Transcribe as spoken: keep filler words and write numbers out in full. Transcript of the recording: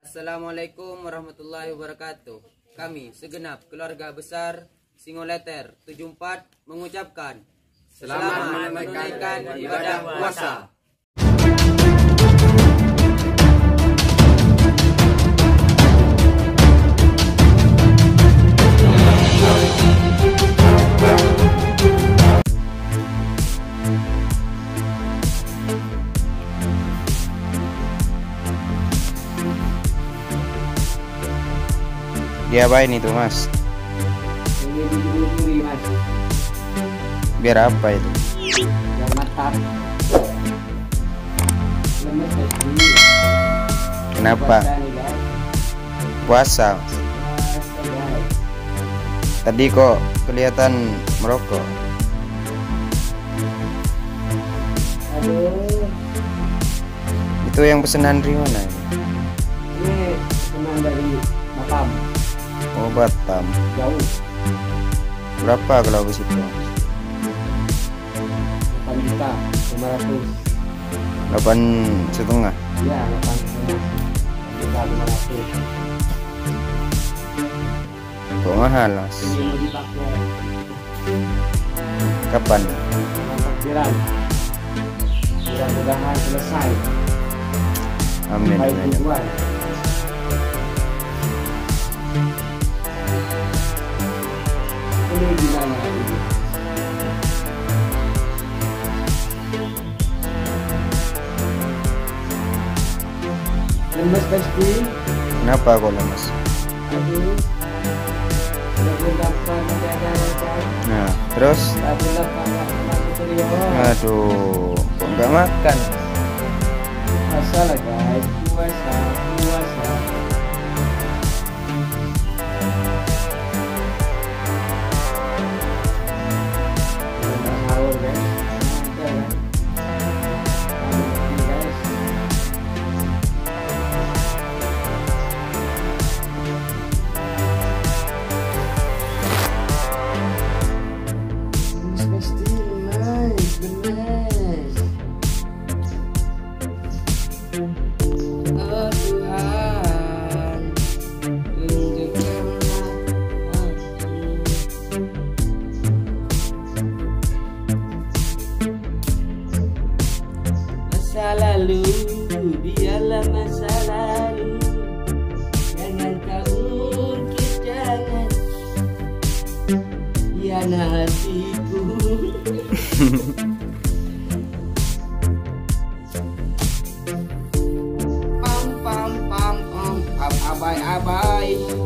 Assalamualaikum warahmatullahi wabarakatuh. Kami segenap keluarga besar Singoleter tujuh empat mengucapkan selamat menunaikan ibadah puasa. Diapain itu, Mas? Ini dibeli Mas. Biar apa itu? Biar matang. Lemes lagi. Kenapa? Puasa nih, guys. Puasa. Puasa, guys. Tadi kok kelihatan merokok. Aduh, Itu yang pesanan dari mana? ini teman dari Batam. Oh, Batam. Jauh. Berapa kalau ke situ? delapan juta lima ratus. Delapan setengah. Ya, delapan juta lima ratus. Kok mahal, Mas? Ini mau dipakai. Kapan? Takbiran. Mudah-mudahan selesai. Amin. Baik Amin. tujuan. Ini gimana ini? Lemes pasti. Kenapa kok lemas? Aduh. Udah berdapat ada kan? Nah, terus? Udah berdapat ada Aduh, kok nggak makan? Puasa lah guys, puasa, puasa. Udah sahur guys. Ada kan? Ada guys. Ini pasti nice, benes. Oh Tuhan, tunjukkanlah aku. Masa lalu, biarlah masa lalu. Jangan kau ungkit, jangan hianatiku. Pam pam pam pam, ab- abai abai.